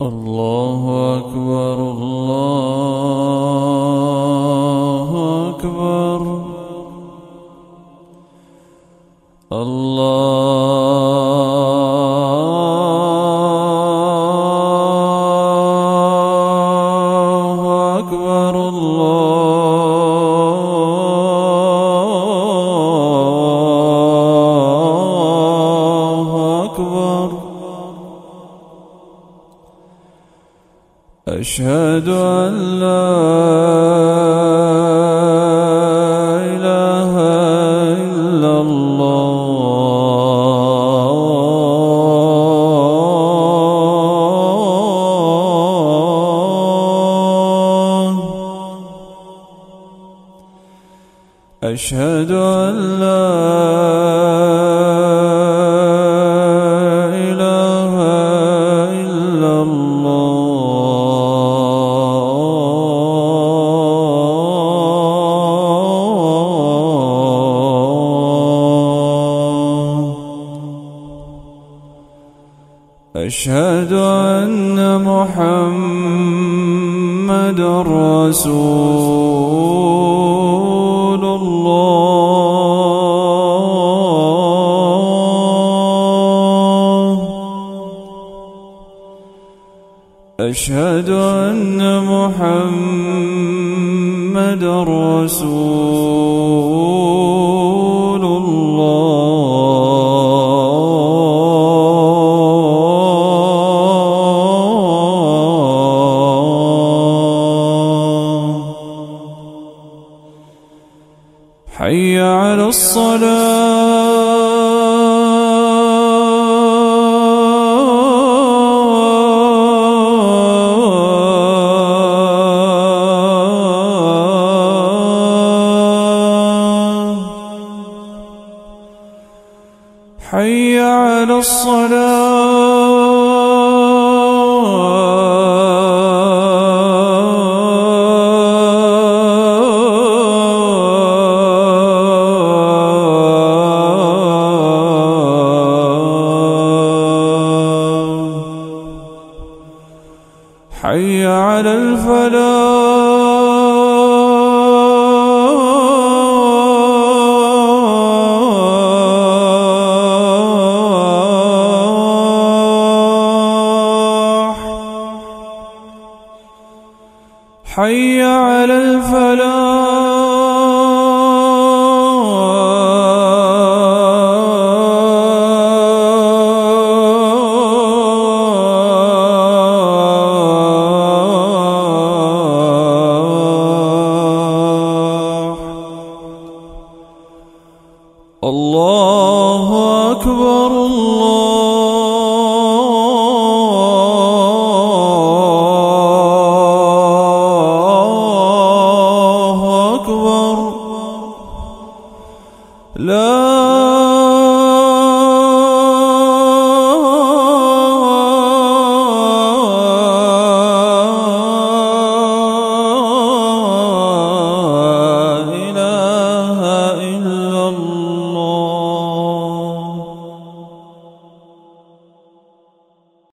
الله أكبر الله أكبر الله أكبر الله أكبر أشهد أن لا إله إلا الله أشهد أن لا إله إلا الله أشهد أن محمدًا رسول الله أشهد أن محمدًا رسول الله حي على الصلاة حي على حي على الفلاح حي على الفلاح الله أكبر الله أكبر لا